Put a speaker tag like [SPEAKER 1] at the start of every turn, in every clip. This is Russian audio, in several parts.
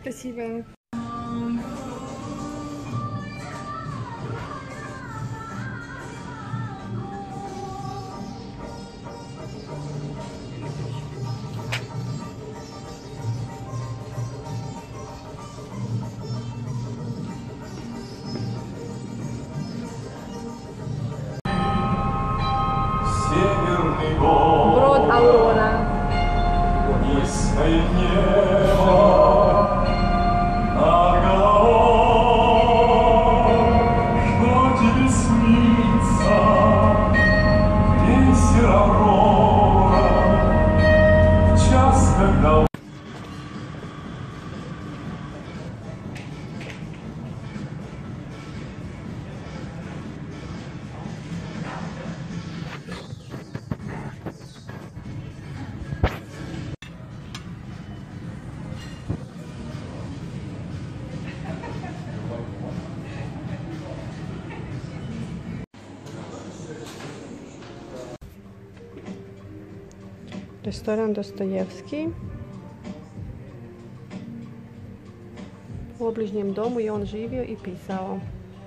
[SPEAKER 1] Красивая. Брод Аврора. Низкое небо над головой, что тебе снится, крейсер Аврора, в час, когда...
[SPEAKER 2] Ресторан Достоевский. В obližnjem domu je on živio i pisao.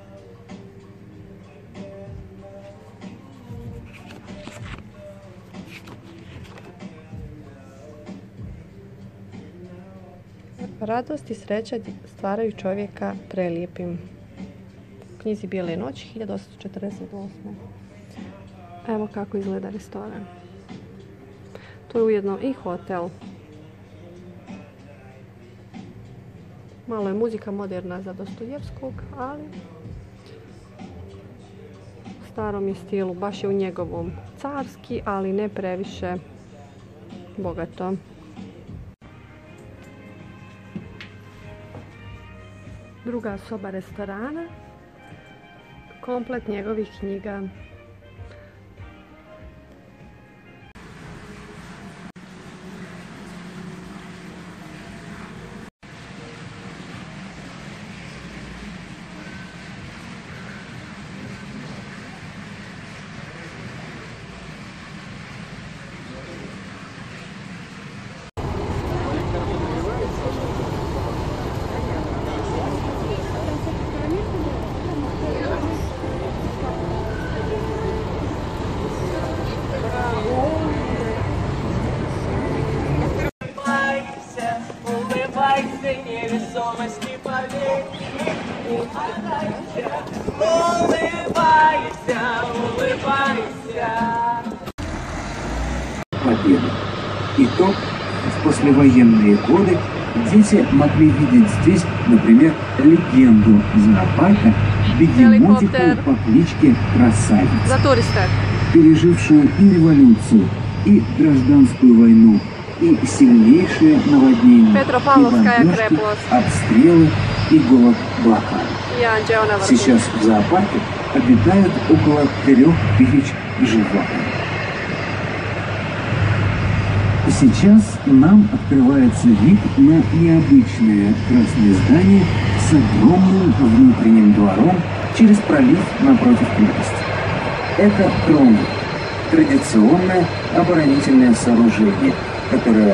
[SPEAKER 2] Radost i sreća stvaraju čovjeka prelijepim. U knjizi Bijele noći 1848. Evo kako izgleda restoran. To je ujedno i hotel. Malo je muzika moderna za Dostojevskog, ali u starom je stilu, baš je u njegovom carski, ali ne previše bogato. Druga soba restorana, komplet njegovih knjiga.
[SPEAKER 3] Невесомости поверь, улыбайся, улыбайся.
[SPEAKER 4] Победа. Итог. В послевоенные годы дети могли видеть здесь, например, легенду зоопарка бегемотику по кличке Красавица, пережившую и революцию, и гражданскую войну, и сильнейшие наводнения, и бомбежки, обстрелы и голод блокады. Сейчас в зоопарке обитает около 3000 животных. Сейчас нам открывается вид на необычное красное здание с огромным внутренним двором через пролив напротив крепости. Это Кромль, традиционное оборонительное сооружение, которое